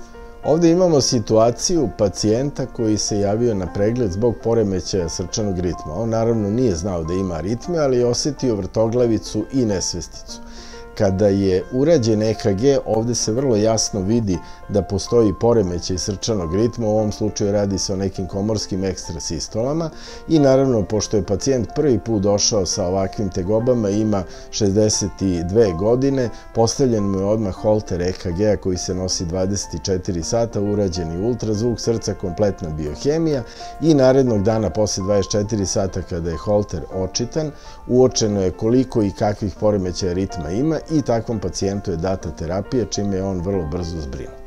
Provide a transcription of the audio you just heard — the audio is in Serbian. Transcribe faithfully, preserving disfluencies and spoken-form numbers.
Ovdje imamo situaciju pacijenta koji se javio na pregled zbog poremećaja srčanog ritma. On naravno nije znao da ima aritme, ali je osjetio vrtoglavicu i nesvesticu. Kada je urađen E K G, ovdje se vrlo jasno vidi da postoji poremećaj srčanog ritma, u ovom slučaju radi se o nekim komorskim ekstrasistolama i naravno, pošto je pacijent prvi put došao sa ovakvim tegobama, ima šezdeset dve godine, postavljen mu je odmah holter E K G-a koji se nosi dvadeset četiri sata, urađen je ultrazvuk srca, kompletna biohemija i narednog dana posle dvadeset četiri sata kada je holter očitan, uočeno je koliko i kakvih poremećaja ritma ima i takvom pacijentu je data terapija, čime je on vrlo brzo zbrinut.